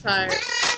tired.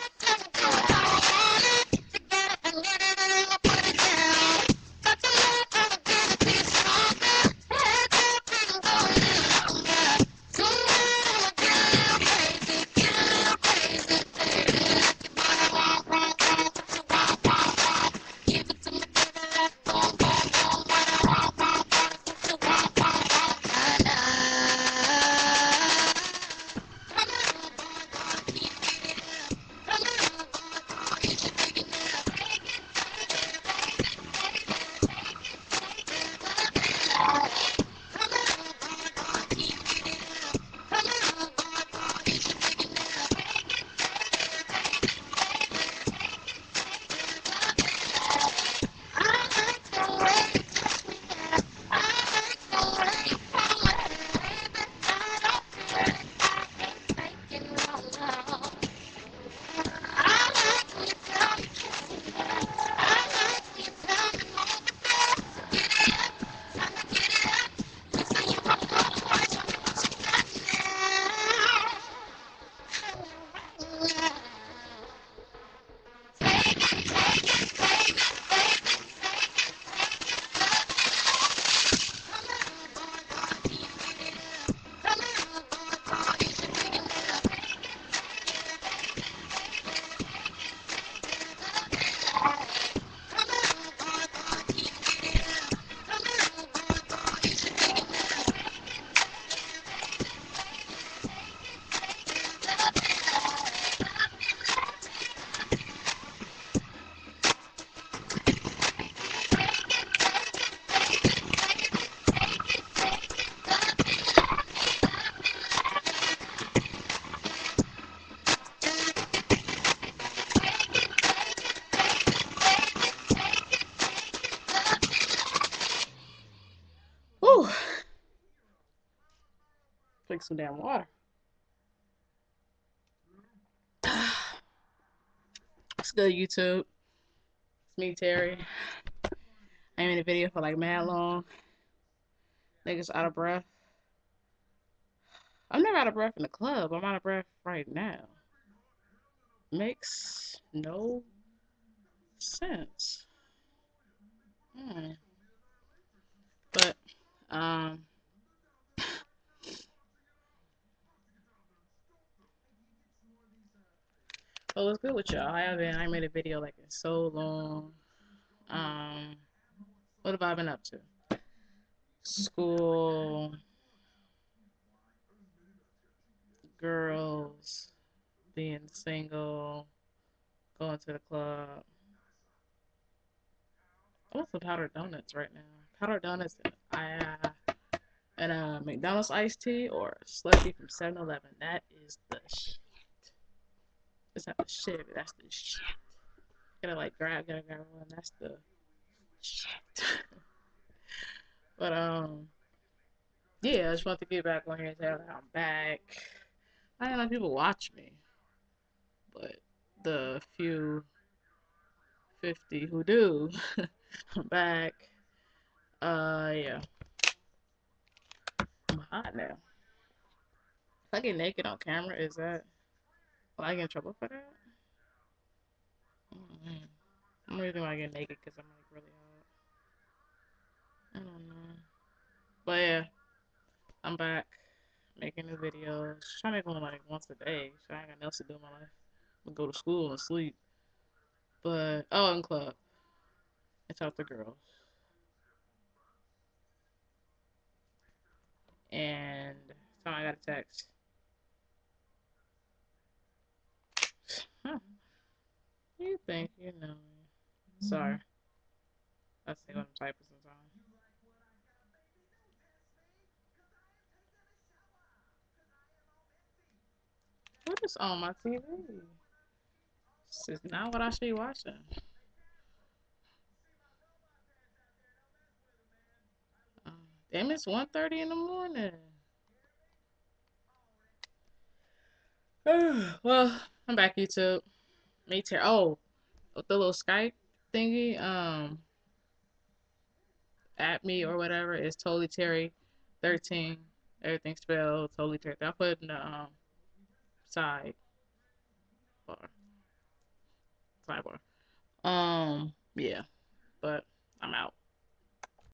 Whew. Drink some damn water. It's good, YouTube. It's me, Terry. I ain't in a video for like mad long. Niggas out of breath. I'm never out of breath in the club. I'm out of breath right now. Makes no sense. But, well, what's good with y'all? I made a video like in so long. What have I been up to? School, girls, being single, going to the club. I want some powdered donuts right now. Powdered donuts and McDonald's iced tea or a slushie from 7-Eleven. That is the shit. It's not the shit, but that's the shit. Gotta grab one. That's the shit. But yeah, I just want to get back on here and say that I'm back. I don't know if people watch me, but the few 50 who do, I'm back. Yeah. I'm hot now. If I get naked on camera, will I get in trouble for that? I'm really gonna get naked because I'm really hot. I don't know. But yeah, I'm back making new videos. Trying to make one once a day. So I ain't got nothing else to do in my life. I'm gonna go to school and sleep. But in club. I talk to girls. And so I got a text. Huh. You think you know me. Sorry. I say what I'm typing sometimes. What is on my TV? This is not what I should be watching. Damn, it's 1:30 in the morning. Well, I'm back, YouTube. Me too. Oh, with the little Skype thingy, at me or whatever is totally Terry 13. Everything spelled totally Terry. I'll put it in the side Sidebar. Yeah, but I'm out.